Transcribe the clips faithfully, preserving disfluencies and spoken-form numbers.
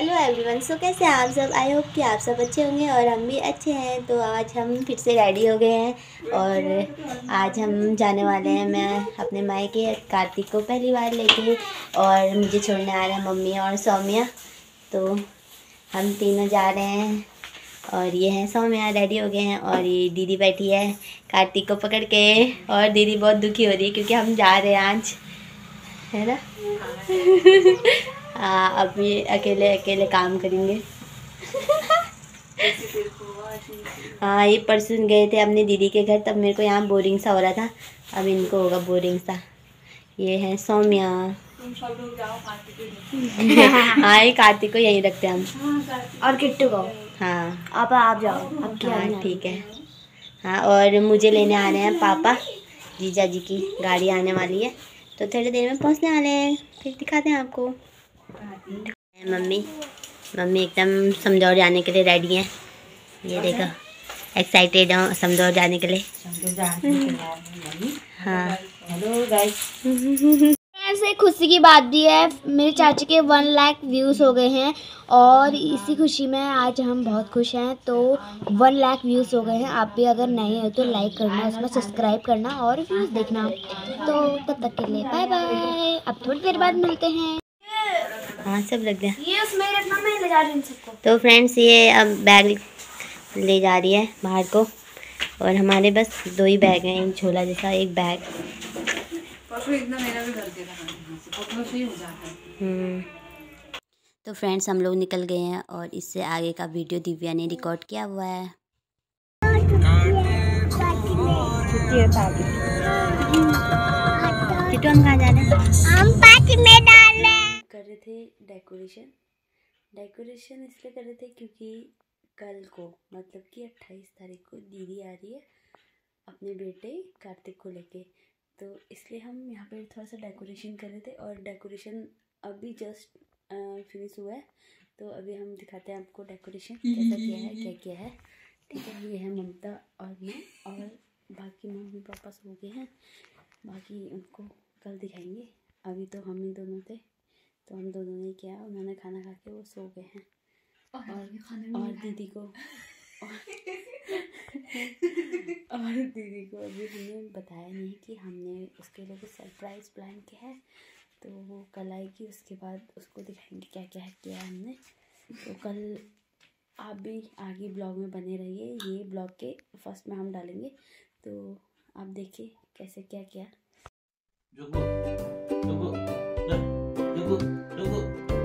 Hello everyone, सो कैसे हैं आप सब। आई होप कि आप सब अच्छे होंगे और हम भी अच्छे हैं। तो आज हम फिर से रेडी हो गए हैं और आज हम जाने वाले हैं। मैं अपने मायके कार्तिक को पहली बार लेके, और मुझे छोड़ने आ रहे हैं मम्मी और सौम्या। तो हम तीनों जा रहे हैं और ये है सौम्या, रेडी हो गए हैं। और ये दीदी बैठी है कार्तिक को पकड़ के, और दीदी बहुत दुखी हो रही है क्योंकि हम जा रहे हैं आज, है ना। हाँ, अब ये अकेले अकेले काम करेंगे। हाँ, ये परसों गए थे अपनी दीदी के घर, तब मेरे को यहाँ बोरिंग सा हो रहा था, अब इनको होगा बोरिंग सा। ये है सौम्या। हाँ, ये कार्तिक को यहीं रखते हैं हम, और किट्टू को। हाँ आप आप जाओ, अब हाँ ठीक है। हाँ, और मुझे लेने आने हैं पापा, जीजा जी की गाड़ी आने वाली है, तो थोड़ी देर में पहुंचने वाले हैं, फिर दिखाते हैं आपको। मम्मी मम्मी एकदम समझौर जाने के लिए रेडी हैं। ये देखो, एक्साइटेड हूँ समझौर जाने के लिए। हाँ हेलो गाइस, ऐसे खुशी की बात भी है, मेरे चाची के वन लाख व्यूज़ हो गए हैं और इसी खुशी में आज हम बहुत खुश हैं। तो वन लाख व्यूज़ हो गए हैं। आप भी अगर नए हो तो लाइक करना, उसमें सब्सक्राइब करना और व्यूज़ देखना। तो तब तक के लिए बाय बाय, अब थोड़ी देर बाद मिलते हैं। हाँ, सब लग गया। ये उसमें रखना, मैं ले जा रही हूँ सबको। तो फ्रेंड्स, ये अब बैग ले जा रही है बाहर को, और हमारे बस दो ही बैग हैं, एक झोला जैसा, एक बैग। हम्म तो फ्रेंड्स, हम लोग निकल गए हैं और इससे आगे का वीडियो दिव्या ने रिकॉर्ड किया हुआ है। किट्टू, हम कहाँ जा रहे हैं? हम पार्टी में डाल रहे हैं। कर रहे थे डेकोरेशन डेकोरेशन इसलिए कर रहे थे क्योंकि कल को, मतलब कि अट्ठाईस तारीख को दीदी आ रही है अपने बेटे कार्तिक को लेके, तो इसलिए हम यहाँ पे थोड़ा सा डेकोरेशन कर रहे थे। और डेकोरेशन अभी जस्ट फिनिश हुआ है, तो अभी हम दिखाते हैं आपको डेकोरेशन कैसा किया है, क्या किया है। ठीक है, ये है ममता और मैं, और बाकी मम्मी पापा सो गए हैं, बाकी उनको कल दिखाएंगे। अभी तो हम ही दोनों थे, तो हम दोनों ने किया, उन्होंने खाना खा के वो सो गए हैं। और और दीदी को और, और दीदी को अभी हमने बताया नहीं कि हमने उसके लिए कुछ सरप्राइज़ प्लान किया है, तो वो कल आएगी, उसके बाद उसको दिखाएंगे क्या क्या किया है हमने। तो कल आप भी आगे ब्लॉग में बने रहिए, ये ब्लॉग के फर्स्ट में हम डालेंगे, तो आप देखिए कैसे क्या किया। रुको, रुको, रुको, रुको।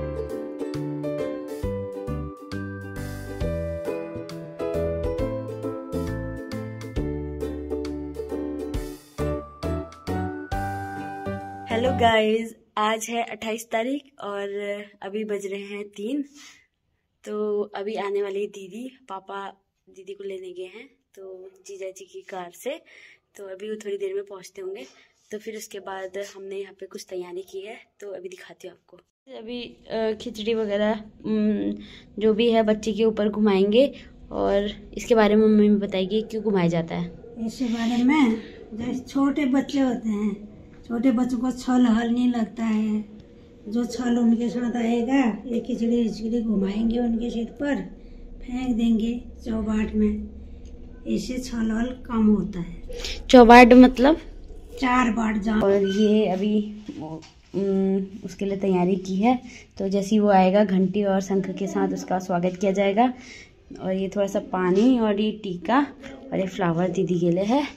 हेलो गाइस, आज है अट्ठाईस तारीख और अभी बज रहे हैं तीन। तो अभी आने वाली दीदी, पापा दीदी को लेने गए हैं तो जीजा जी की कार से, तो अभी वो थोड़ी देर में पहुंचते होंगे। तो फिर उसके बाद हमने यहाँ पे कुछ तैयारी की है, तो अभी दिखाती हूँ आपको। अभी खिचड़ी वगैरह जो भी है बच्चे के ऊपर घुमाएंगे, और इसके बारे में मम्मी बताएगी क्यों घुमाया जाता है। इसके बारे में, जैसे छोटे बच्चे होते हैं, छोटे बच्चों को छल हल नहीं लगता है, जो छल उनके साथ आएगा, ये खिचड़ी खिचड़ी घुमाएंगे उनके सिर पर, फेंक देंगे चौबाट में, इससे छल हल कम होता है। चौबाट मतलब चार बाट जान। और ये अभी उसके लिए तैयारी की है, तो जैसे ही वो आएगा घंटी और शंख के साथ उसका स्वागत किया जाएगा। और ये थोड़ा सा पानी और ये टीका और ये फ्लावर दीदी के लिए है।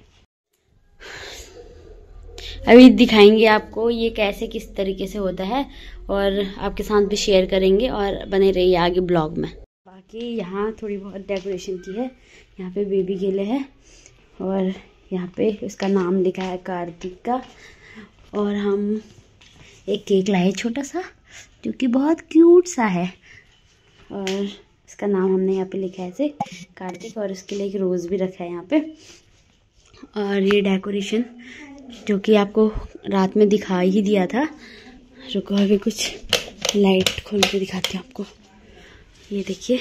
अभी दिखाएंगे आपको ये कैसे किस तरीके से होता है, और आपके साथ भी शेयर करेंगे, और बने रहिए आगे ब्लॉग में। बाकी यहाँ थोड़ी बहुत डेकोरेशन की है, यहाँ पे बेबी के लिए है, और यहाँ पे उसका नाम लिखा है कार्तिक का। और हम एक केक लाए छोटा सा, जो कि बहुत क्यूट सा है, और इसका नाम हमने यहाँ पे लिखा है ऐसे कार्तिक, और उसके लिए एक रोज़ भी रखा है यहाँ पे। और ये डेकोरेशन जो कि आपको रात में दिखा ही दिया था, रुको अभी कुछ लाइट खोल के दिखाती हूँ आपको। ये देखिए,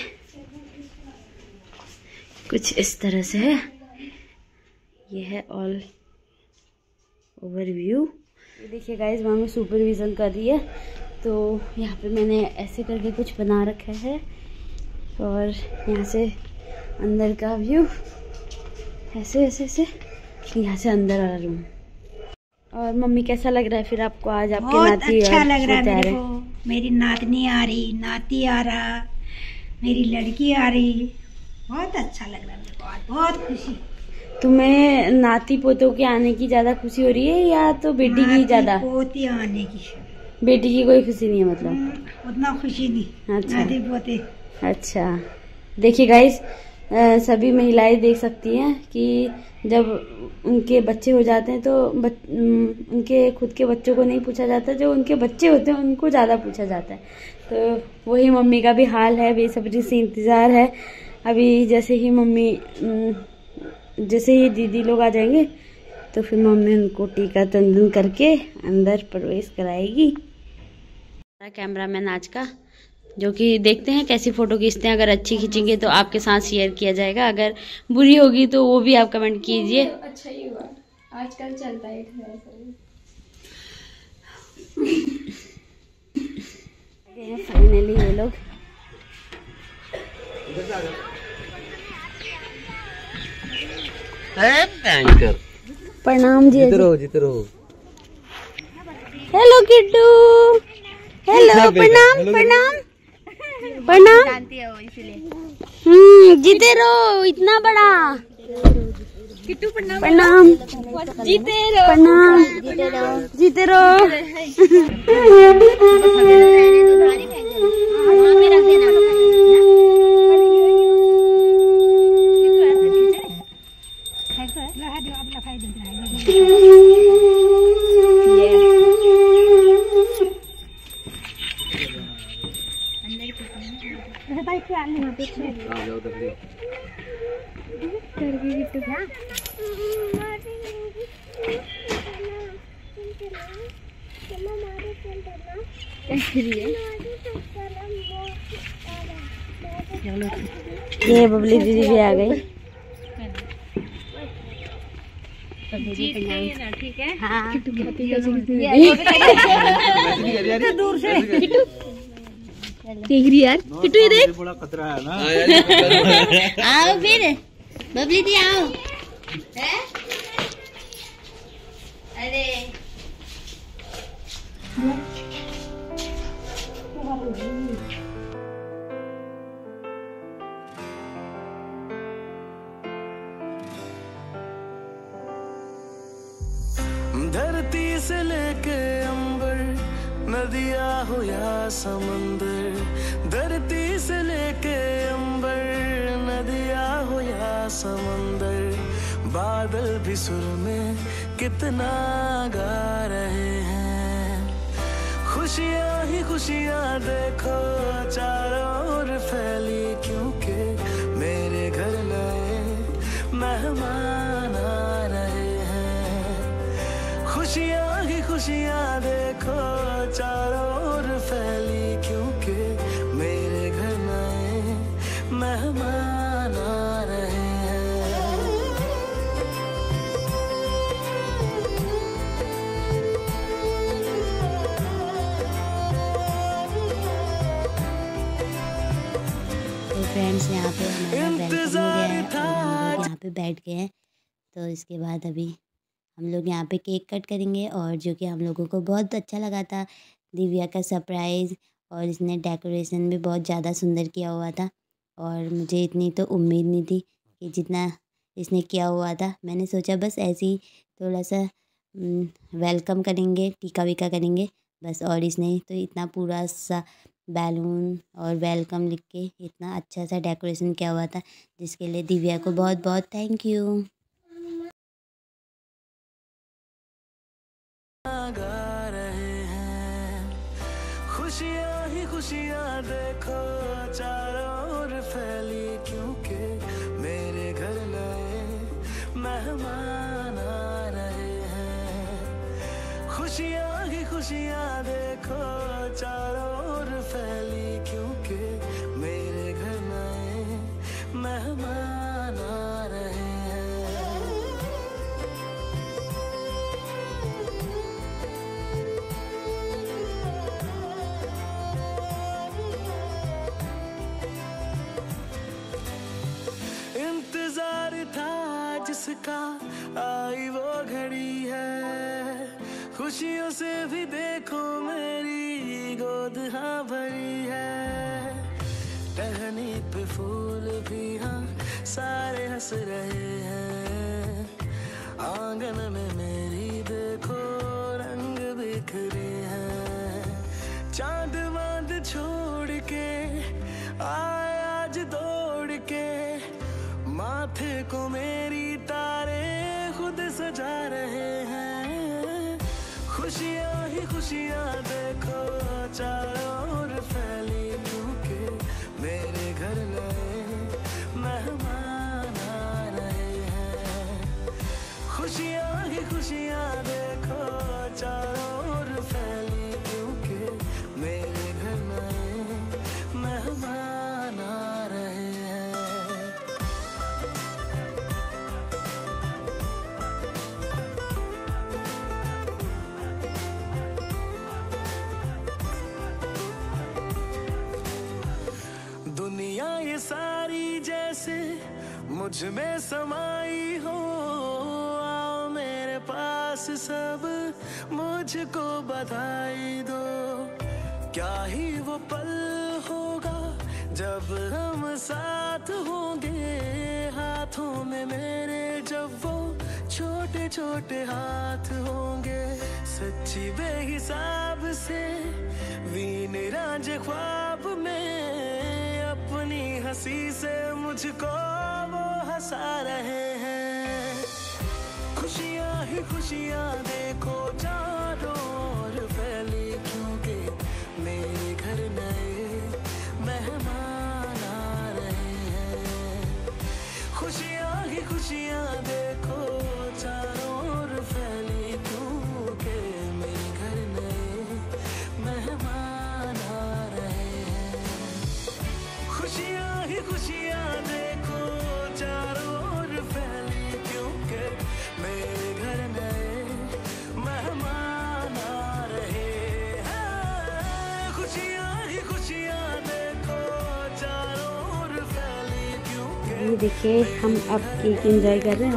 कुछ इस तरह से है, ये है ऑल ओवरव्यू। ये देखिए गाइस, मम्मी सुपरविज़न कर रही है। तो यहाँ पे मैंने ऐसे करके कुछ बना रखा है और यहाँ से अंदर का व्यू ऐसे ऐसे ऐसे, यहाँ से अंदर वाला रूम। और मम्मी कैसा लग रहा है फिर आपको आज आपके बहुत नाती? अच्छा लग रहा है मेरे को। मेरी नातनी आ रही, नाती आ रहा, मेरी लड़की आ रही, बहुत अच्छा लग रहा है मेरे को आज, बहुत खुशी। तुम्हें नाती पोतों के आने की ज्यादा खुशी हो रही है या तो बेटी की ज्यादा? पोती आने की। बेटी की कोई खुशी नहीं है मतलब? उतना खुशी नहीं। अच्छा। नाती पोते। अच्छा, देखिए गाइस, सभी महिलाएं देख सकती हैं कि जब उनके बच्चे हो जाते हैं तो बच, उनके खुद के बच्चों को नहीं पूछा जाता, जो उनके बच्चे होते हैं उनको ज़्यादा पूछा जाता है। तो वही मम्मी का भी हाल है, बेसब्री से इंतज़ार है। अभी जैसे ही मम्मी जैसे ही दीदी लोग आ जाएंगे तो फिर मम्मी उनको टीका चंदन करके अंदर प्रवेश कराएगी। कैमरामैन आज का, जो कि देखते हैं कैसी फोटो खींचते हैं। अगर अच्छी खींचेंगे तो आपके साथ शेयर किया जाएगा, अगर बुरी होगी तो वो भी आप कमेंट कीजिए। अच्छा ही हुआ, आजकल चलता है फाइनली ये लोग प्रणाम जी। जीते रहो, जीते रहो। हेलो किट्टू, हेलो, प्रणाम प्रणाम प्रणाम। जानती है वो इसलिए। हम्म, जीते रहो, इतना बड़ा किट्टू। प्रणाम प्रणाम, जीते रहो, प्रणाम, जीते रहो, जीते रहो। ये बबली दीदी भी आ गई। ठीक है, हाँ। दूर से देख रही यार किट्टू, ये देख बड़ा खतरा है ना। आओ फिर बबली दी, आओ। अरे धरती से लेके अंबर, नदिया हो या समंदर, धरती से लेके अंबर, नदिया हो या समंदर, बादल भी सुर में कितना गा रहे हैं। खुशियाँ ही खुशियाँ देखो चारों ओर फैली, क्योंकि मेरे घर नए मेहमान आ रहे हैं। खुशियाँ ही खुशियाँ देखो चारों ओर फैली, क्योंकि मेरे घर नए मेहमान आ रहे हैं। तो फ्रेंड्स, यहाँ पे हमारा वेलकम हो गया है और हम लोग यहाँ पे बैठ गए हैं। तो इसके बाद अभी हम लोग यहाँ पे केक कट करेंगे, और जो कि हम लोगों को बहुत अच्छा लगा था, दिव्या का सरप्राइज़, और इसने डेकोरेशन भी बहुत ज़्यादा सुंदर किया हुआ था। और मुझे इतनी तो उम्मीद नहीं थी कि जितना इसने किया हुआ था। मैंने सोचा बस ऐसे ही थोड़ा सा वेलकम करेंगे, टीका वीका करेंगे बस, और इसने तो इतना पूरा सा बैलून और वेलकम लिख के इतना अच्छा सा डेकोरेशन किया हुआ था, जिसके लिए दिव्या को बहुत बहुत थैंक यू। गा रहे हैं। खुशियाँ ही खुशियाँ देखो चारों ओर फैली, क्योंकि मेरे घर नए मेहमान आ रहे हैं। खुशियाँ ही खुशियाँ देखो चारों ओर फैली, क्योंकि मेरे घर नए मेहमान आ रहे हैं। का आई वो घड़ी है, खुशियों से भी देखो मेरी गोद हाँ भरी है। टहनी पे फूल भी हाँ सारे हंस रहे हैं, आंगन में मेरी देखो रंग बिखरे हैं। चांद वांद छोड़ के आए आज दौड़ के, माथे को मेरी तारे खुद सजा रहे हैं। खुशियाँ ही खुशियाँ देखो चारों ओर फैली, क्योंकि मेरे घर नए मेहमान आ रहे हैं। खुशियाँ ही खुशियाँ देखो चारों ओर फैली, क्योंकि मेरे घर नए मेहमान आ रहे हैं। दुनिया ये सारी जैसे मुझ में समाई हो, आओ मेरे पास सब मुझको बधाई दो। क्या ही वो पल होगा जब हम साथ होंगे, हाथों में मेरे जब वो छोटे छोटे हाथ होंगे। सच्ची बेहिसाब से वीन राज ख्वाब में, अपनी हंसी से मुझको वो हंसा रहे हैं। खुशियाँ ही खुशियाँ देखो चारों ओर फैली, क्योंकि मेरे घर नए मेहमान आ रहे हैं। खुशियाँ ही खुशियाँ देखो चारों ओर फैली, क्योंकि मेरे घर नए मेहमान आ रहे हैं। खुशियाँ ही खुशियाँ देखो चारों ओर फैली, क्योंकि मेरे घर नए मेहमान आ रहे हैं। खुशियाँ ही खुशियाँ देखो चारों ओर फैली, क्योंकि ये देखिए हम अब केक एंजॉय कर रहे हैं,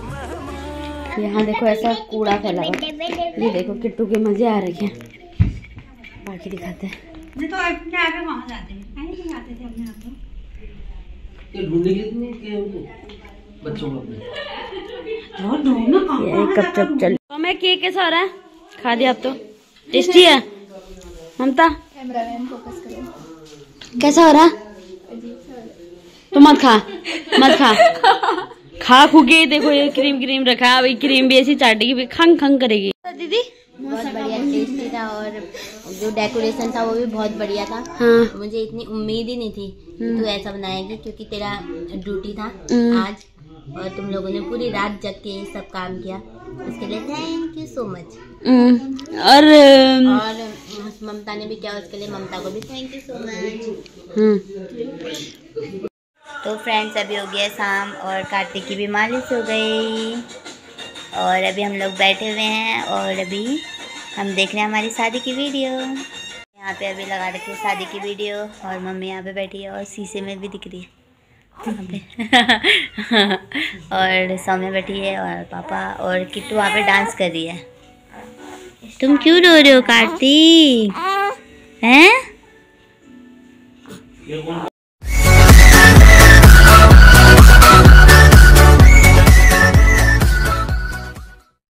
और यहाँ देखो ऐसा कूड़ा फैला हुआ है। ये देखो किट्टू के मजे आ रहे हैं। बाकी दिखाते हैं। नहीं तो अपने आगे वहाँ जाते हैं, कहीं नहीं आते थे अपने आप को। ढूंढने के लिए के उनको बच्चों को अपने और ढूंढना कहाँ ये कब चप चल। तो मैं केक कैसा हो रहा है? खा दिया अब तो टेस्टी है। ममता कैमरामैन फोकस करो। कैसा हो रहा? तो मत खा मत खा खा खू के देखो ये क्रीम क्रीम रखा है, अभी क्रीम भी ऐसी चाटेगी भी खंग खंग करेगी। दीदी बहुत बढ़िया टेस्टी था, और जो डेकोरेशन था वो भी बहुत बढ़िया था। हाँ मुझे इतनी उम्मीद ही नहीं थी कि तू ऐसा बनाएगी, क्योंकि तेरा ड्यूटी था आज और तुम लोगों ने पूरी रात जग के ये सब काम किया। उसके लिए थैंक यू सो मच। और और ममता ने भी किया, उसके लिए ममता को भी थैंक यू सो मच। तो फ्रेंड्स अभी हो गया शाम और कार्तिक की भी मालिश हो गई, और अभी हम लोग बैठे हुए हैं और अभी हम देख रहे हैं हमारी शादी की वीडियो। यहाँ पे अभी लगा रखी है शादी की वीडियो, और मम्मी यहाँ पे बैठी है और शीशे में भी दिख रही है वहाँ पे और सौम्या बैठी है और पापा और किट्टू वहाँ पे डांस कर रही है। तुम क्यों रो रहे हो कार्तिक? हैं?